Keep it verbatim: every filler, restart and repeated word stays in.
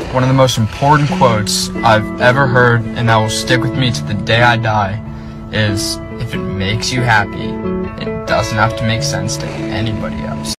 One of the most important quotes I've ever heard, and that will stick with me to the day I die, is, if it makes you happy, it doesn't have to make sense to anybody else.